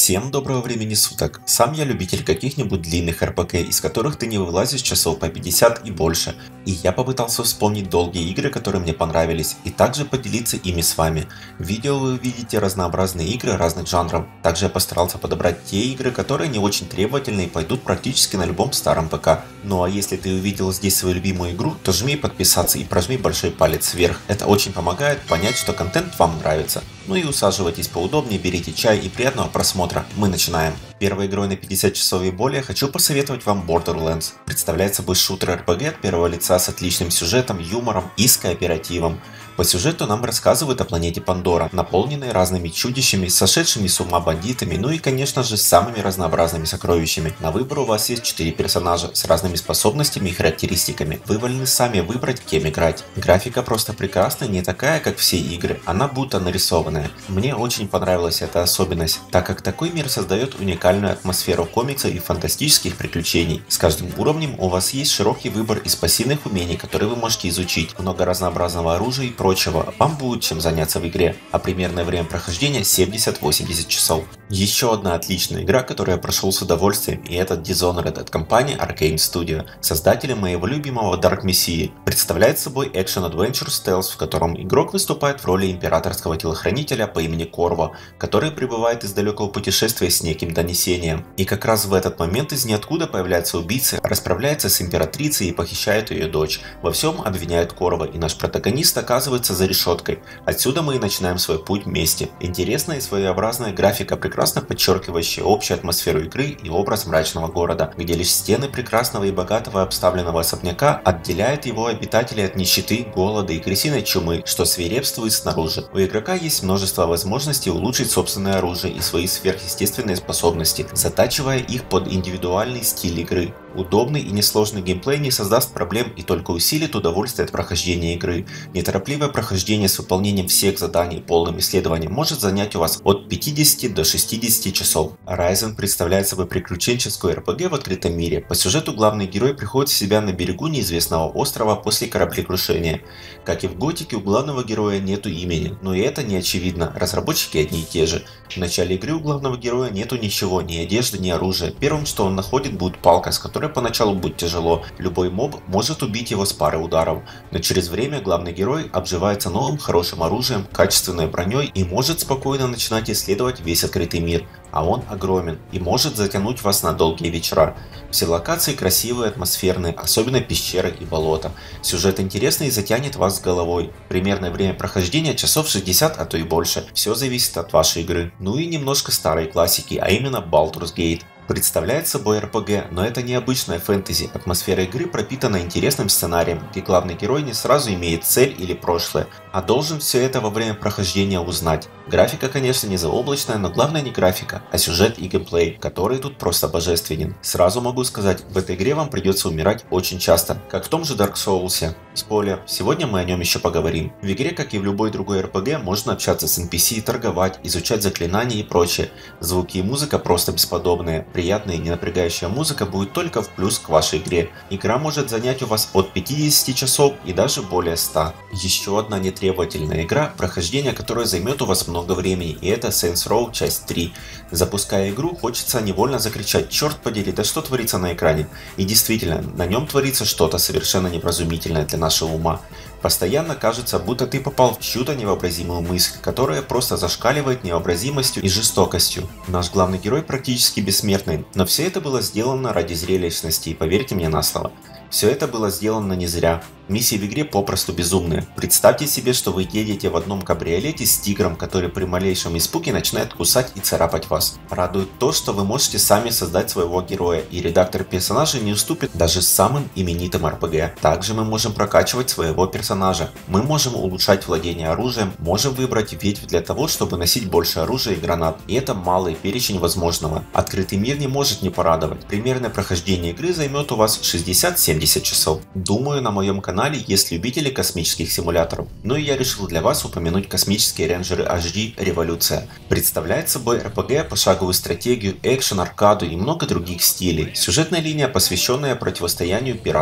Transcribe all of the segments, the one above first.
Всем доброго времени суток. Сам я любитель каких-нибудь длинных РПГ, из которых ты не вылазишь часов по 50 и больше. И я попытался вспомнить долгие игры, которые мне понравились, и также поделиться ими с вами. В видео вы увидите разнообразные игры разных жанров. Также я постарался подобрать те игры, которые не очень требовательны и пойдут практически на любом старом ПК. Ну а если ты увидел здесь свою любимую игру, то жми подписаться и прожми большой палец вверх. Это очень помогает понять, что контент вам нравится. Ну и усаживайтесь поудобнее, берите чай и приятного просмотра. Мы начинаем. Первой игрой на 50 часов и более хочу посоветовать вам Borderlands. Представляет собой шутер RPG от первого лица с отличным сюжетом, юмором и с кооперативом. По сюжету нам рассказывают о планете Пандора, наполненной разными чудищами, сошедшими с ума бандитами, ну и конечно же с самыми разнообразными сокровищами. На выбор у вас есть 4 персонажа с разными способностями и характеристиками. Вы вольны сами выбрать, кем играть. Графика просто прекрасная, не такая как все игры, она будто нарисованная. Мне очень понравилась эта особенность, так как такой мир создает уникальную атмосферу комикса и фантастических приключений. С каждым уровнем у вас есть широкий выбор из пассивных умений, которые вы можете изучить, много разнообразного оружия и прочего. Вам будет чем заняться в игре, а примерное время прохождения 70-80 часов. Еще одна отличная игра, которую я прошел с удовольствием, и это Dishonored от компании Arkane Studio, создатели моего любимого Dark Messiah. Представляет собой экшен-адвенчур стелс, в котором игрок выступает в роли императорского телохранителя по имени Корво, который прибывает из далекого путешествия с неким донесением. И как раз в этот момент из ниоткуда появляется убийца, расправляется с императрицей и похищает ее дочь. Во всем обвиняют Корво, и наш протагонист оказывается за решеткой. Отсюда мы и начинаем свой путь вместе. Интересная и своеобразная графика, прекрасно подчеркивающая общую атмосферу игры и образ мрачного города, где лишь стены прекрасного и богатого обставленного особняка отделяют его обитателей от нищеты, голода и крысиной чумы, что свирепствует снаружи. У игрока есть множество возможностей улучшить собственное оружие и свои сверхъестественные способности, затачивая их под индивидуальный стиль игры. Удобный и несложный геймплей не создаст проблем и только усилит удовольствие от прохождения игры. Неторопливое прохождение с выполнением всех заданий и полным исследованием может занять у вас от 50 до 60 часов. Horizon представляет собой приключенческую RPG в открытом мире. По сюжету главный герой приходит в себя на берегу неизвестного острова после кораблекрушения. Как и в Готике, у главного героя нету имени, но и это не очевидно, разработчики одни и те же. В начале игры у главного героя нету ничего, ни одежды, ни оружия. Первым, что он находит, будет палка, с которой поначалу будет тяжело. Любой моб может убить его с пары ударов, но через время главный герой обживается новым хорошим оружием, качественной броней и может спокойно начинать исследовать весь открытый мир. А он огромен и может затянуть вас на долгие вечера. Все локации красивые, атмосферные, особенно пещеры и болота. Сюжет интересный и затянет вас с головой. Примерное время прохождения часов 60, а то и больше. Все зависит от вашей игры. Ну и немножко старой классики, а именно Baldur's Gate. Представляет собой RPG, но это не обычная фэнтези. Атмосфера игры пропитана интересным сценарием, где главный герой не сразу имеет цель или прошлое, а должен все это во время прохождения узнать. Графика, конечно, не заоблачная, но главное не графика, а сюжет и геймплей, который тут просто божественен. Сразу могу сказать, в этой игре вам придется умирать очень часто, как в том же Dark Souls. Спойлер, сегодня мы о нем еще поговорим. В игре, как и в любой другой RPG, можно общаться с NPC, торговать, изучать заклинания и прочее. Звуки и музыка просто бесподобные. Приятная и не напрягающая музыка будет только в плюс к вашей игре. Игра может занять у вас от 50 часов и даже более 100. Еще одна нетребовательная игра, прохождение которой займет у вас много времени, и это Saints Row часть 3. Запуская игру, хочется невольно закричать: черт подери, да что творится на экране? И действительно, на нем творится что-то совершенно невразумительное для нашего ума. Постоянно кажется, будто ты попал в чью-то невообразимую мысль, которая просто зашкаливает невообразимостью и жестокостью. Наш главный герой практически бессмертный, но все это было сделано ради зрелищности, и поверьте мне на слово. Все это было сделано не зря. Миссии в игре попросту безумные. Представьте себе, что вы едете в одном кабриолете с тигром, который при малейшем испуге начинает кусать и царапать вас. Радует то, что вы можете сами создать своего героя, и редактор персонажей не уступит даже самым именитым RPG. Также мы можем прокачивать своего персонажа. Мы можем улучшать владение оружием, можем выбрать ветвь для того, чтобы носить больше оружия и гранат. И это малый перечень возможного. Открытый мир не может не порадовать. Примерное прохождение игры займет у вас 60-70 часов. Думаю, на моем канале есть любители космических симуляторов. Ну и я решил для вас упомянуть космические рейнджеры HD Революция. Представляет собой RPG, пошаговую стратегию, экшен, аркаду и много других стилей. Сюжетная линия, посвященная противостоянию пиратов.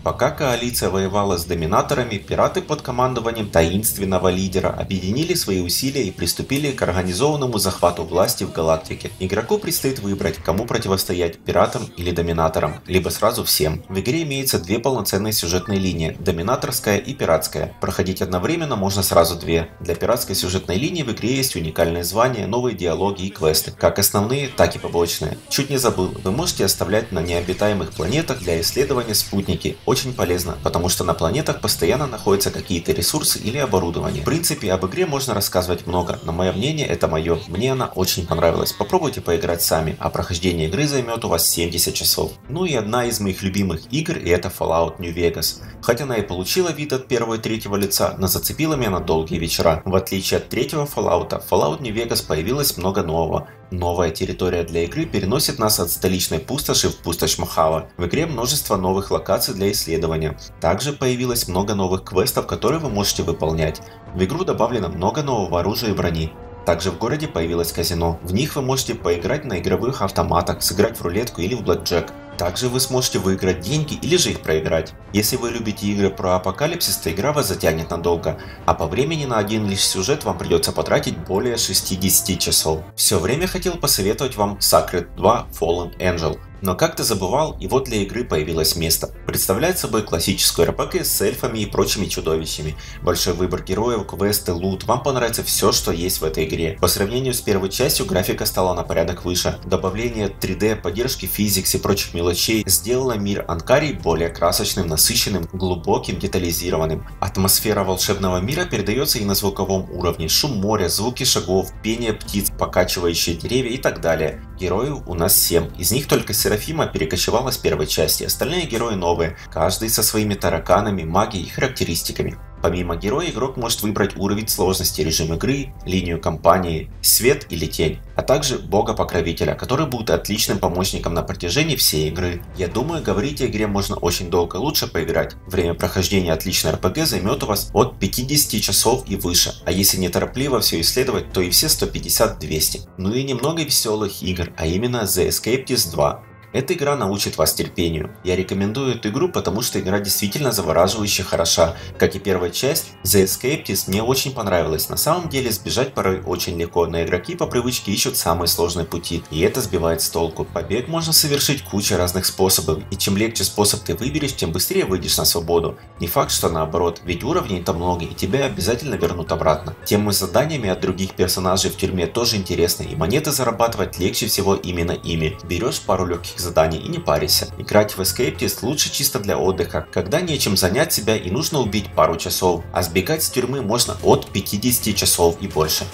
Пока коалиция воевала с доминаторами, пираты под командованием таинственного лидера объединили свои усилия и приступили к организованному захвату власти в галактике. Игроку предстоит выбрать, кому противостоять, пиратам или доминаторам, либо сразу всем. В игре имеется две полноценные сюжетные линии – доминаторская и пиратская. Проходить одновременно можно сразу две. Для пиратской сюжетной линии в игре есть уникальные звания, новые диалоги и квесты, как основные, так и побочные. Чуть не забыл, вы можете оставлять на необитаемых планетах для исследования спутники. Очень полезно, потому что на планетах постоянно находятся какие-то ресурсы или оборудование. В принципе, об игре можно рассказывать много, но мое мнение это мое. Мне она очень понравилась. Попробуйте поиграть сами, а прохождение игры займет у вас 70 часов. Ну и одна из моих любимых игр, и это Fallout New Vegas. Хотя она и получила вид от первого и третьего лица, но зацепила меня на долгие вечера. В отличие от третьего Fallout, в Fallout New Vegas появилось много нового. Новая территория для игры переносит нас от столичной пустоши в пустошь Мохава. В игре множество новых локаций для исследования. Также появилось много новых квестов, которые вы можете выполнять. В игру добавлено много нового оружия и брони. Также в городе появилось казино. В них вы можете поиграть на игровых автоматах, сыграть в рулетку или в блэкджек. Также вы сможете выиграть деньги или же их проиграть. Если вы любите игры про апокалипсис, то игра вас затянет надолго, а по времени на один лишь сюжет вам придется потратить более 60 часов. Все время хотел посоветовать вам Sacred 2 Fallen Angel. Но как-то забывал, и вот для игры появилось место. Представляет собой классическую РПГ с эльфами и прочими чудовищами. Большой выбор героев, квесты, лут, вам понравится все, что есть в этой игре. По сравнению с первой частью, графика стала на порядок выше. Добавление 3D, поддержки физикс и прочих мелочей сделало мир Анкарий более красочным, насыщенным, глубоким, детализированным. Атмосфера волшебного мира передается и на звуковом уровне. Шум моря, звуки шагов, пение птиц, покачивающие деревья и так далее. Героев у нас 7, из них только Серафима перекочевала с первой части, остальные герои новые, каждый со своими тараканами, магией и характеристиками. Помимо героя, игрок может выбрать уровень сложности, режим игры, линию кампании, свет или тень, а также бога-покровителя, который будет отличным помощником на протяжении всей игры. Я думаю, говорить о игре можно очень долго, лучше поиграть. Время прохождения отличной РПГ займет у вас от 50 часов и выше, а если неторопливо все исследовать, то и все 150-200. Ну и немного веселых игр, а именно The Escapist 2. Эта игра научит вас терпению. Я рекомендую эту игру, потому что игра действительно завораживающе хороша. Как и первая часть, The Escapist мне очень понравилась. На самом деле сбежать порой очень легко, но игроки по привычке ищут самые сложные пути, и это сбивает с толку. Побег можно совершить кучей разных способов, и чем легче способ ты выберешь, тем быстрее выйдешь на свободу. Не факт, что наоборот, ведь уровней-то много, и тебя обязательно вернут обратно. Темы с заданиями от других персонажей в тюрьме тоже интересны, и монеты зарабатывать легче всего именно ими. Берешь пару легких заданий и не парься. Играть в Escapist лучше чисто для отдыха, когда нечем занять себя и нужно убить пару часов, а сбегать с тюрьмы можно от 50 часов и больше.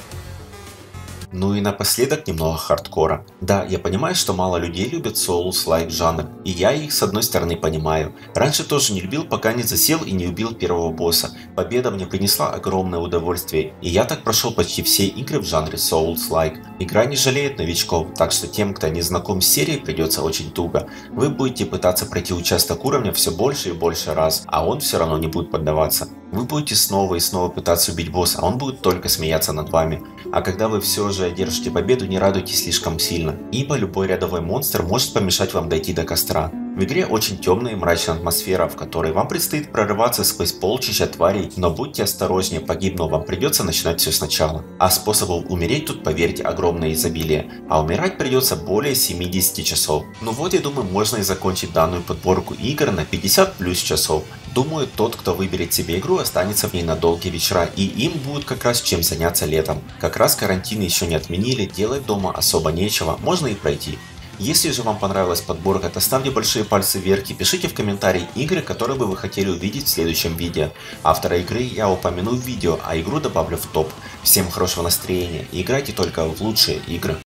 Ну и напоследок немного хардкора. Да, я понимаю, что мало людей любят Souls-like жанр, и я их с одной стороны понимаю. Раньше тоже не любил, пока не засел и не убил первого босса. Победа мне принесла огромное удовольствие, и я так прошел почти все игры в жанре Souls-like. Игра не жалеет новичков, так что тем, кто не знаком с серией, придется очень туго. Вы будете пытаться пройти участок уровня все больше и больше раз, а он все равно не будет поддаваться. Вы будете снова и снова пытаться убить босса, а он будет только смеяться над вами. А когда вы все же одержите победу, не радуйтесь слишком сильно, ибо любой рядовой монстр может помешать вам дойти до костра. В игре очень темная и мрачная атмосфера, в которой вам предстоит прорываться сквозь полчища тварей, но будьте осторожнее, погибнув вам придется начинать все сначала. А способов умереть тут, поверьте, огромное изобилие, а умирать придется более 70 часов. Ну вот, я думаю, можно и закончить данную подборку игр на 50 плюс часов. Думаю, тот, кто выберет себе игру, останется в ней на долгие вечера, и им будет как раз чем заняться летом. Как раз карантин еще не отменили, делать дома особо нечего, можно и пройти. Если же вам понравилась подборка, то ставьте большие пальцы вверх и пишите в комментарии игры, которые бы вы хотели увидеть в следующем видео. Автора игры я упомяну в видео, а игру добавлю в топ. Всем хорошего настроения и играйте только в лучшие игры.